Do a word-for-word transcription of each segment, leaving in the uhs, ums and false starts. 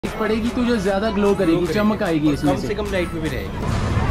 पड़ेगी तो जो ज्यादा ग्लो करेगी, चमक आएगी इसमें कम से कम लाइट में भी रहेगी।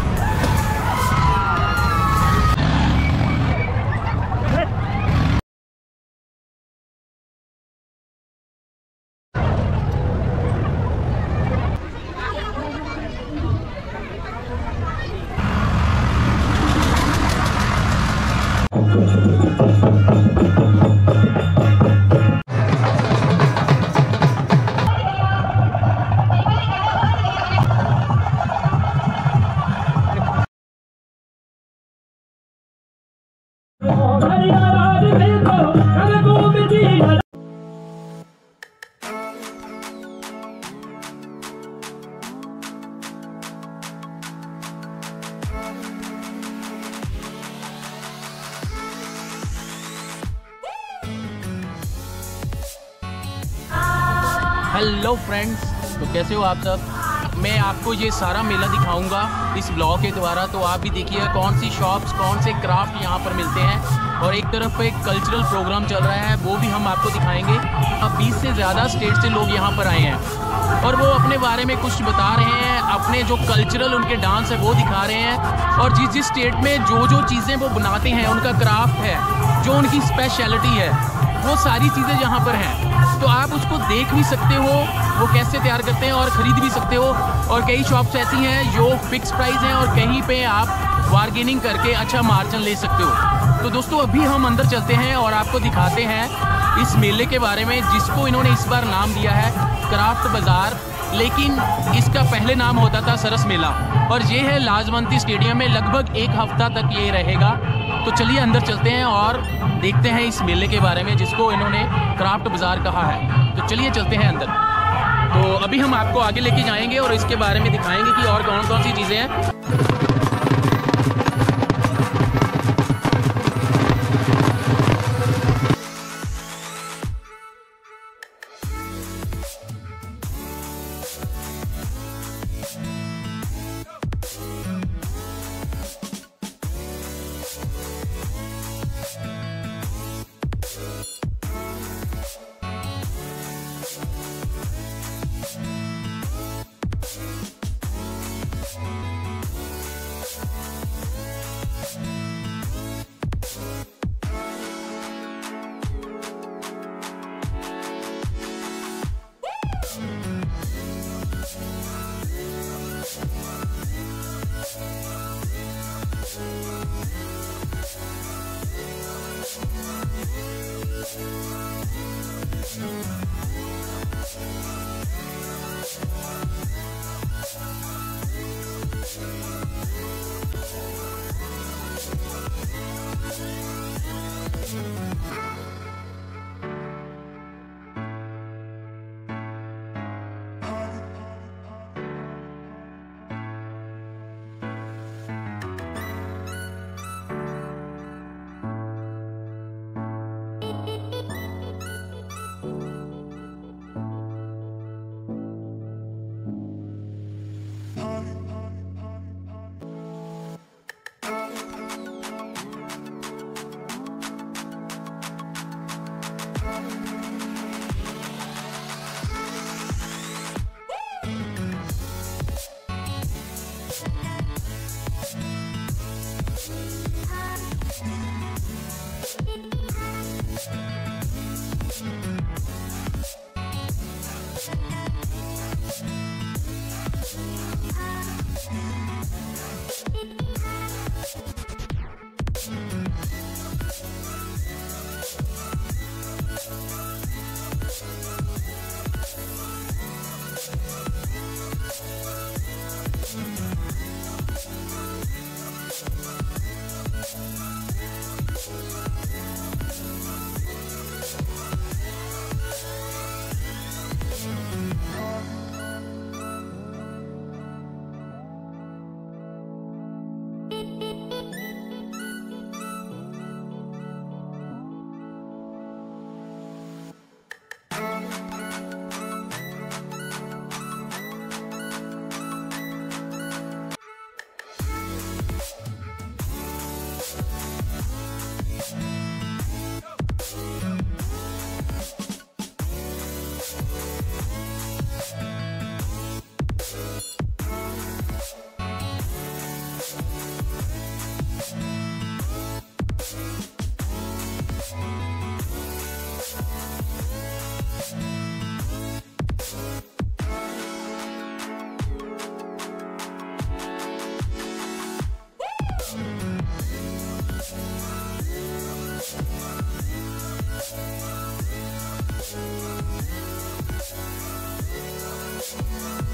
हेलो फ्रेंड्स, तो कैसे हो आप सब। मैं आपको ये सारा मेला दिखाऊंगा इस ब्लॉग के द्वारा। तो आप भी देखिए कौन सी शॉप्स, कौन से क्राफ्ट यहाँ पर मिलते हैं। और एक तरफ एक कल्चरल प्रोग्राम चल रहा है, वो भी हम आपको दिखाएंगे। अब बीस से ज़्यादा स्टेट से लोग यहाँ पर आए हैं और वो अपने बारे में कुछ बता रहे हैं, अपने जो कल्चरल उनके डांस है वो दिखा रहे हैं। और जिस जिस स्टेट में जो जो चीज़ें वो बनाते हैं, उनका क्राफ्ट है, जो उनकी स्पेशलिटी है, वो सारी चीज़ें यहाँ पर हैं। तो आप उसको देख भी सकते हो, वो कैसे तैयार करते हैं, और ख़रीद भी सकते हो। और कई शॉप्स ऐसी हैं जो फिक्स प्राइस हैं और कहीं पे आप बार्गेनिंग करके अच्छा मार्जिन ले सकते हो। तो दोस्तों अभी हम अंदर चलते हैं और आपको दिखाते हैं इस मेले के बारे में, जिसको इन्होंने इस बार नाम दिया है क्राफ्ट बाज़ार, लेकिन इसका पहले नाम होता था सरस मेला। और ये है लाजवंती स्टेडियम में, लगभग एक हफ्ता तक ये रहेगा। तो चलिए अंदर चलते हैं और देखते हैं इस मेले के बारे में, जिसको इन्होंने क्राफ्ट बाज़ार कहा है। तो चलिए चलते हैं अंदर। तो अभी हम आपको आगे लेके जाएंगे और इसके बारे में दिखाएंगे कि और कौन कौन सी चीज़ें हैं।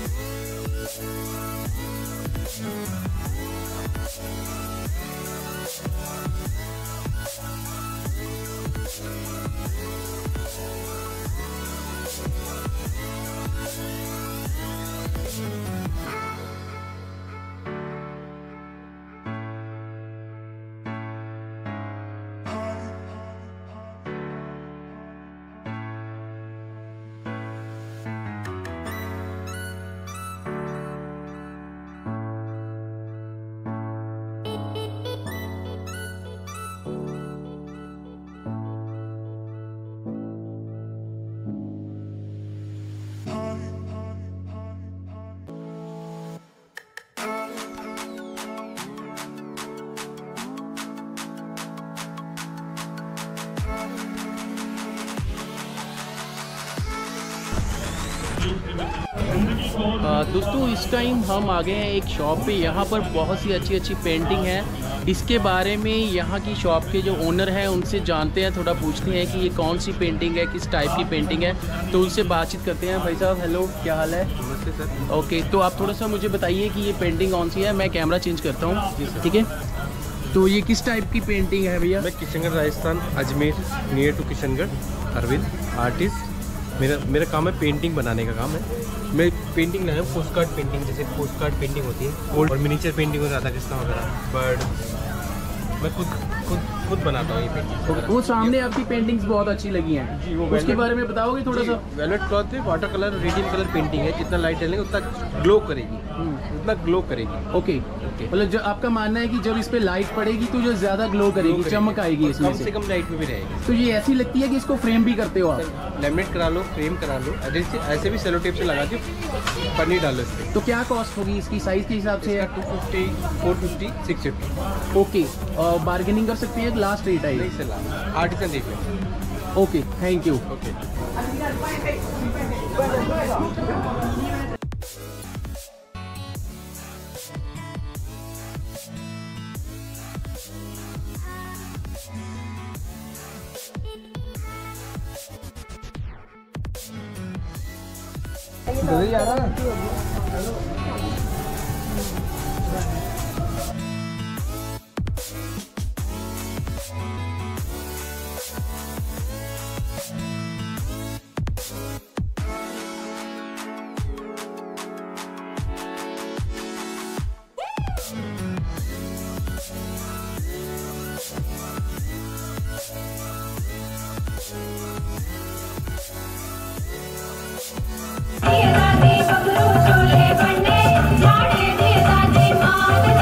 आ, दोस्तों इस टाइम हम आ गए हैं एक शॉप पे। यहाँ पर बहुत सी अच्छी अच्छी पेंटिंग है। इसके बारे में यहाँ की शॉप के जो ओनर हैं उनसे जानते हैं, थोड़ा पूछते हैं कि ये कौन सी पेंटिंग है, किस टाइप की पेंटिंग है। तो उनसे बातचीत करते हैं। भाई साहब हेलो, क्या हाल है? नमस्ते सर। ओके, तो आप थोड़ा सा मुझे बताइए कि ये पेंटिंग कौन सी है। मैं कैमरा चेंज करता हूँ, ठीक है। तो ये किस टाइप की पेंटिंग है भैया? मैं Kishangarh Rajasthan, Ajmer near to Kishangarh, Arvind artist. मेरा मेरा काम है पेंटिंग बनाने का काम है। मैं पेंटिंग लाया हूँ, पोस्ट कार्ड पेंटिंग, जैसे पोस्ट कार्ड पेंटिंग होती है और मिनीचर पेंटिंग हो जाता है, किस्ता वगैरह। बर्ड मैं खुद खुद खुद बनाता हूँ ये पेंटिंग। वो सामने आपकी पेंटिंग्स बहुत अच्छी लगी हैं जी, वो उसके बारे में बताओगे थोड़ा सा? वेलवेट क्लॉथ पे water colour, radium colour painting है। जितना लाइट डालेंगे उतना ग्लो करेगी, उतना ग्लो करेगी। ओके ओके, मतलब जो आपका मानना है कि जब इस पे लाइट पड़ेगी तो जो ज्यादा ग्लो करेगी, चमक आएगी इसमें कम से कम लाइट में भी रहेगी। तो ये ऐसी लगती है कि इसको फ्रेम भी करते हो आप? लेमिनेट करा लो, फ्रेम करा लो, ऐसे भी सेलो टेप से लगा के पन्नी डालो इस पे। तो क्या कॉस्ट होगी इसकी साइज के हिसाब से? Two fifty, four fifty, six fifty. Okay, और बार्गेनिंग कर सकते हैं? लास्ट रेट है आर्टिसन देख लो। Okay, thank you. ओके। दादी बबलू छोले बनने झाड़े दिए दादी माँ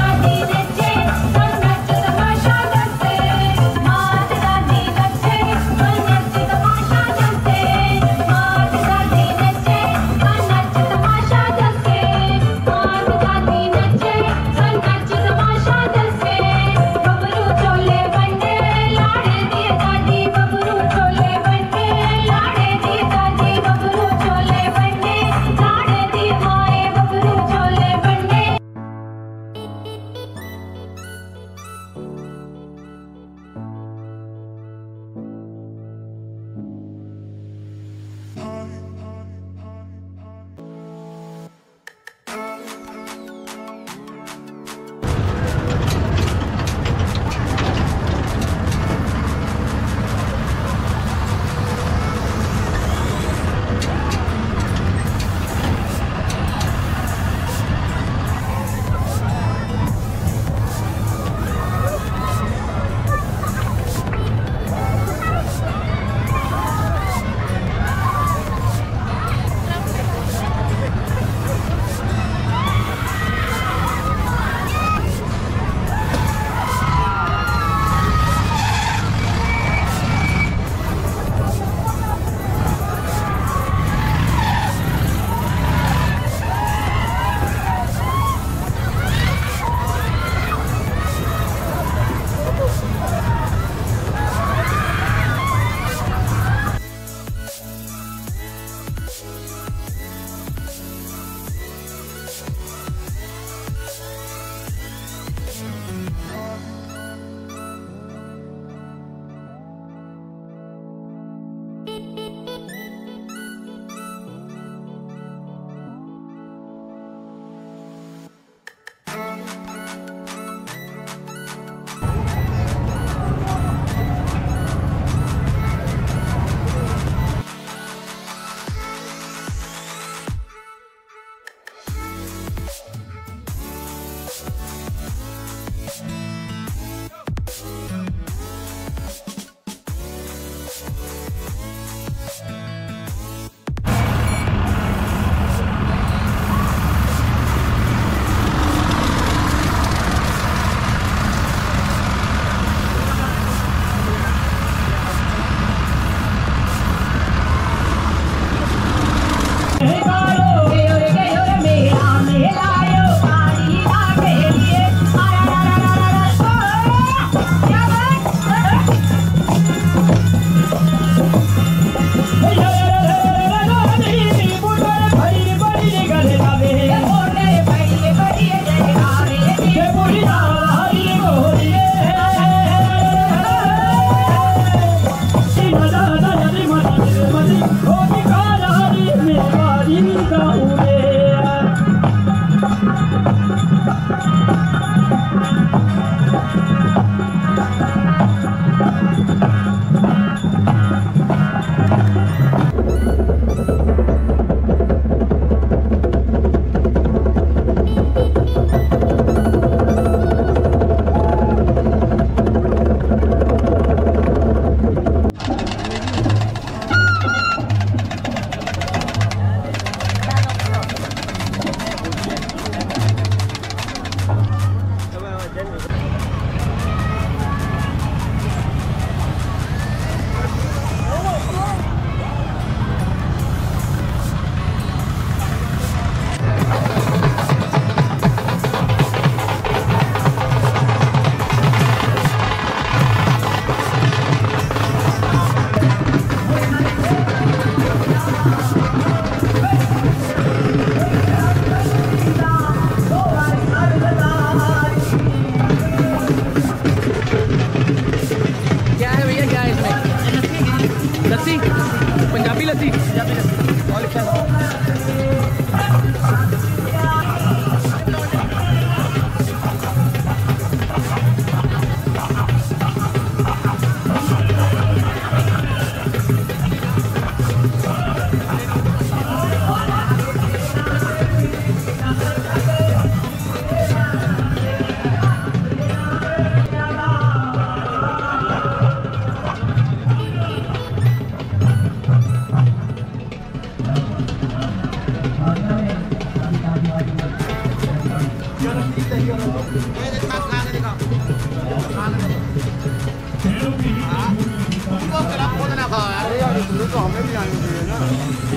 तो हमें भी आनी चाहिए ना।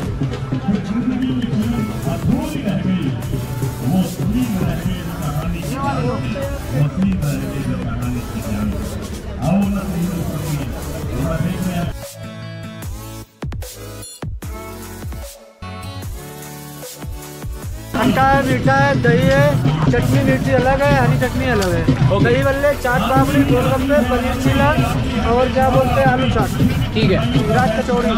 खट्टा है, मीठा है, दही है, चटनी मिर्ची अलग है, हरी चटनी अलग है। दही बल्ले, चाट पापड़ी, गोलगप्पे, पनीर चिला और क्या बोलते हैं आलू चाट। ठीक है। रात कचौड़ी।